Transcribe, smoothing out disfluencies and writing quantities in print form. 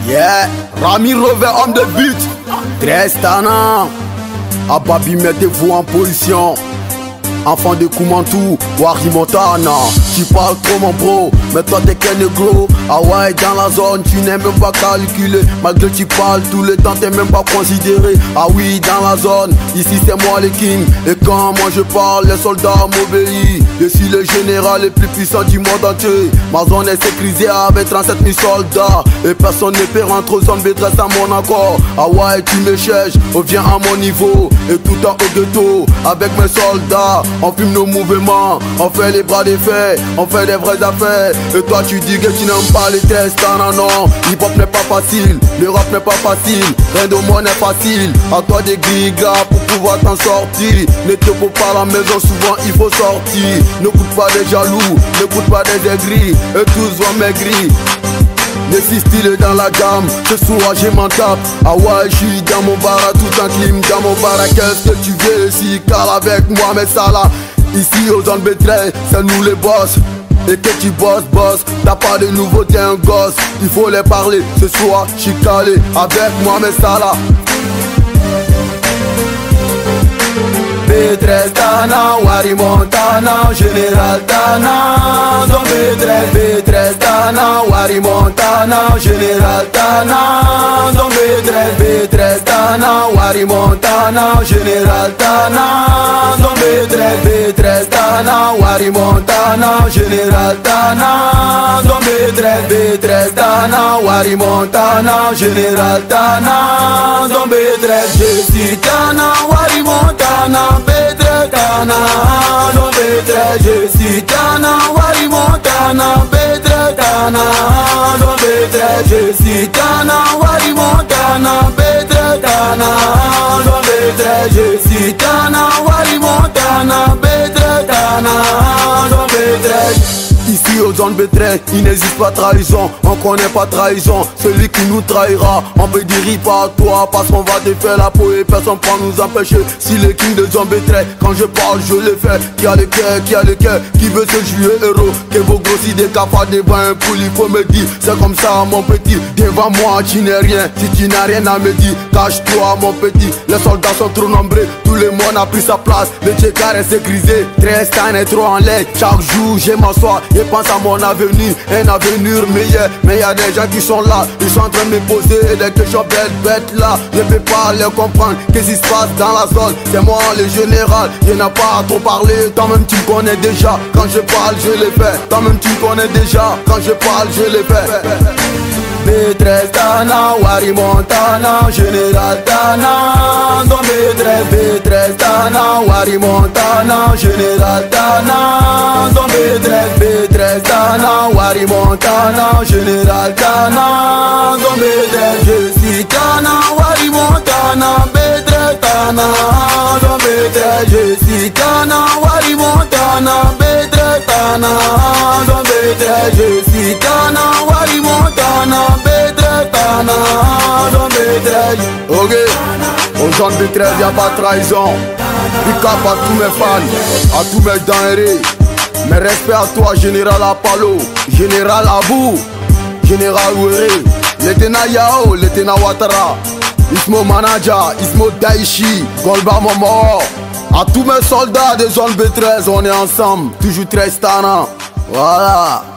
Yeah, Rami Rover, homme de but. Trestana. Ababi, mettez-vous en position. Enfant de Koumantou, Wari Montana. Tu parles trop mon bro, mais toi t'es qu'un négro. Ah ouais, dans la zone, tu n'es même pas calculé. Malgré que tu parles tout le temps, t'es même pas considéré. Ah oui, dans la zone, ici c'est moi le king. Et quand moi je parle, les soldats m'obéissent. Je suis le général le plus puissant du monde entier. Ma zone est sécurisée avec 37 000 soldats. Et personne ne peut rentrer aux zones B13 à mon accord. Ah ouais, tu me cherches, reviens à mon niveau. Et tout en haut de tout, avec mes soldats. On fume nos mouvements, on fait les bras des faits, on fait des vraies affaires. Et toi tu dis que tu n'aimes pas les tests, non. Hip hop n'est pas facile, l'Europe n'est pas facile, rien de moi n'est facile. À toi des gigas pour pouvoir t'en sortir. Ne te faut pas à la maison, souvent il faut sortir. Ne coûte pas des jaloux, ne coûte pas des aigris. Et tous vont maigrir. Le style dans la gamme, ce soir j'ai m'en tape. Ah ouais, je suis dans mon bar, tout en clim dans mon bar. Qu'est-ce que tu veux ici, car avec moi mais ça là. Ici aux zones B13, c'est nous les boss. Et que tu bosses, t'as pas de nouveau, t'es un gosse. Il faut les parler, ce soir je suis calé. Avec moi mais ça là. B13 Tana, Wari Montana, Général Tana. Dans B13 Tana, Wari Montana, Général Tana. Dans B13 Tana, Wari Montana, Général Tana. Dans B13 Tana, Wari Montana, Général Tana. Dans B13 Tana, Wari Montana, Général Tana. Dans B13 je suis Tana, Wari Montana. B13 Tana, dans B13 je suis Tana, Wari Montana. B13 Tana, dans B13 je suis Tana, Wari Montana. B13 Tana, dans B13 je suis Tana, Wari Montana. B13 Tana, dans B13. Ici aux zones B13, il n'existe pas trahison. On connaît pas trahison, celui qui nous trahira. On peut dire pas à toi parce qu'on va te faire la peau et personne peut nous empêcher. Si le king de zone B13, quand je parle je le fais. Qui a le cœur, qui veut se jouer héros. Que vos grossis des cafards devant un poule, il faut me dire. C'est comme ça mon petit, devant moi tu n'es rien. Si tu n'as rien à me dire, cache-toi mon petit. Les soldats sont trop nombreux, tout le monde a pris sa place. Le tchécar est sécurisé, Trestana est trop en l'air. Chaque jour je m'assois et pense à mon avenir, un avenir meilleur. Mais y a des gens qui sont là, ils sont en train de me poser des questions bêtes là. Je peux pas les comprendre, qu'est-ce qui se passe dans la zone. C'est moi le général, je n'ai pas à trop parler. Toi-même tu me connais déjà, quand je parle je le fais. Toi-même tu me connais déjà, quand je parle je le fais. B13 Tana, Wari Montana, Général Tana. Dans B13 Tana, Wari Montana, Général Tana. Dans B13 Tana, Wari Montana, Général Tana. Dans B13 je suis Tana, Wari Montana. B13 Tana, dans B13 je suis Tana, Wari Montana. B13 Tana, dans B13 je suis Tana, Wari Montana. B13 Tana, dans B13. Ok, aux gens de B13 y'a pas de trahison. Big up à tous mes fans, à tous mes denrées. Mes respects à toi, Général Apollo, Général Abou, Général Wéré, Lieutenant Yao, Lieutenant Ouattara, Ismo Manaja, Ismo Daichi, Golba Momo. À tous mes soldats de zone B13, on est ensemble, toujours Trestana. Voilà.